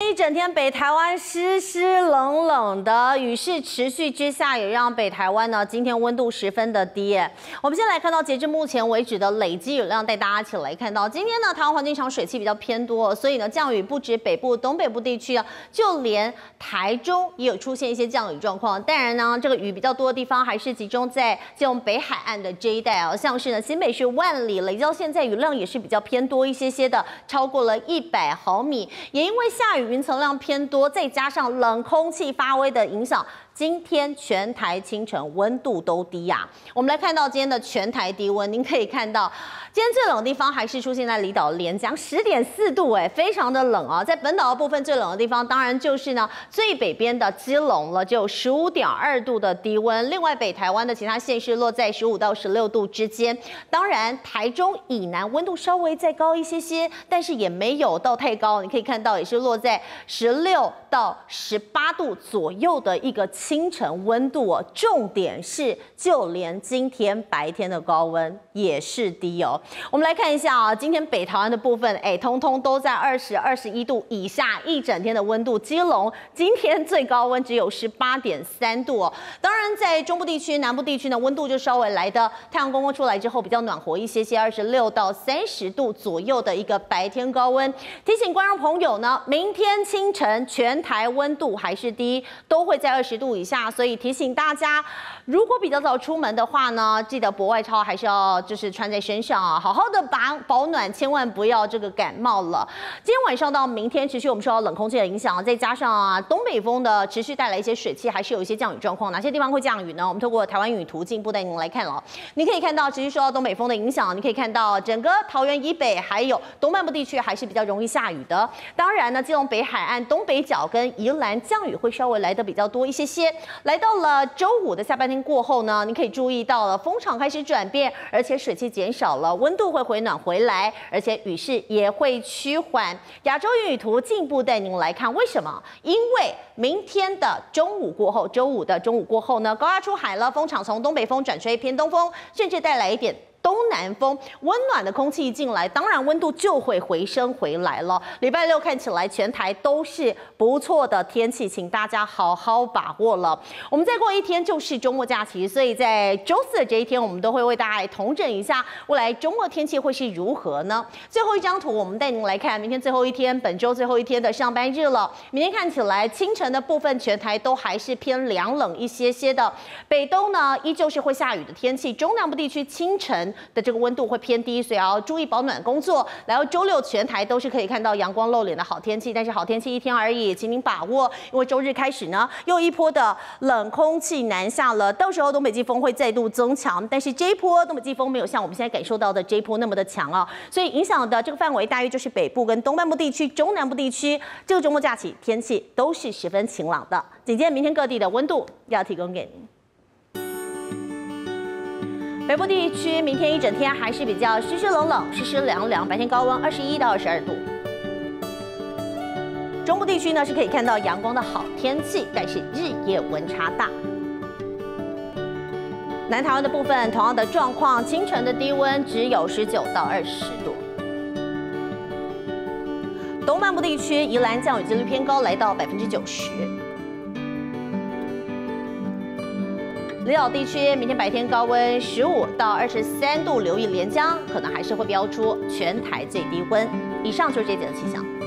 一整天，北台湾湿湿冷冷的，雨势持续之下，也让北台湾呢今天温度十分的低。我们先来看到截至目前为止的累积雨量，带大家一起来看到，今天呢台湾环境场水汽比较偏多，所以呢降雨不止北部、东北部地区啊，就连台中也有出现一些降雨状况。当然呢，这个雨比较多的地方还是集中在基隆北海岸的这一带啊，像是呢新北市万里，累积到现在雨量也是比较偏多一些的，超过了100毫米。也因为下雨云层量偏多，再加上冷空气发威的影响，今天全台清晨温度都低呀。我们来看到今天的全台低温，您可以看到，今天最冷的地方还是出现在离岛连江10.4度，非常的冷啊。在本岛的部分最冷的地方，当然就是呢最北边的基隆了，就有15.2度的低温。另外北台湾的其他县市落在15到16度之间。当然台中以南温度稍微再高一些，但是也没有到太高。你可以看到也是落在16到18度左右的一个清晨温度哦。重点是，就连今天白天的高温也是低哦。我们来看一下啊，今天北台湾的部分，通通都在20、21度以下，一整天的温度。基隆今天最高温只有18.3度哦。当然，在中部地区、南部地区呢，温度就稍微来的太阳公公出来之后比较暖和一些，26到30度左右的一个白天高温。提醒观众朋友呢，明天清晨全台温度还是低，都会在20度以下，所以提醒大家，如果比较早出门的话呢，记得薄外套还是要就是穿在身上啊，好好的保暖，千万不要这个感冒了。今天晚上到明天持续我们受到冷空气的影响，再加上东北风的持续带来一些水汽，还是有一些降雨状况。哪些地方会降雨呢？我们透过台湾雨图进一步带您来看了。你可以看到持续受到东北风的影响，你可以看到整个桃园以北还有东半部地区还是比较容易下雨的。当然呢，基隆北海岸东北角跟宜兰降雨会稍微来的比较多一些。来到了周五的下半天过后呢，你可以注意到了风场开始转变，而且水汽减少了，温度会回暖回来，而且雨势也会趋缓。亚洲雨图进一步带您来看，为什么？因为明天的中午过后，周五的中午过后呢，高压出海了，风场从东北风转吹偏东风，甚至带来一点东南风，温暖的空气一进来，当然温度就会回升回来了。礼拜六看起来全台都是不错的天气，请大家好好把握了。我们再过一天就是周末假期，所以在周四的这一天，我们都会为大家来统整一下未来周末天气会是如何呢？最后一张图，我们带您来看明天最后一天，本周最后一天的上班日了。明天看起来清晨的部分，全台都还是偏凉冷一些的。北东呢，依旧是会下雨的天气，中南部地区清晨的这个温度会偏低，所以要注意保暖工作。来到周六，全台都是可以看到阳光露脸的好天气，但是好天气一天而已，请您把握，因为周日开始呢，又一波的冷空气南下了，到时候东北季风会再度增强，但是这一波东北季风没有像我们现在感受到的这一波那么的强啊，所以影响的这个范围大约就是北部跟东半部地区、中南部地区。这个周末假期天气都是十分晴朗的。紧接着明天各地的温度要提供给您。北部地区明天一整天还是比较湿湿冷冷、湿湿凉凉，白天高温21到22度。中部地区呢是可以看到阳光的好天气，但是日夜温差大。南台湾的部分同样的状况，清晨的低温只有19到20度。东半部地区宜兰降雨几率偏高，来到90%。离岛地区明天白天高温15到23度，留意连江可能还是会飙出全台最低温。以上就是这节的气象。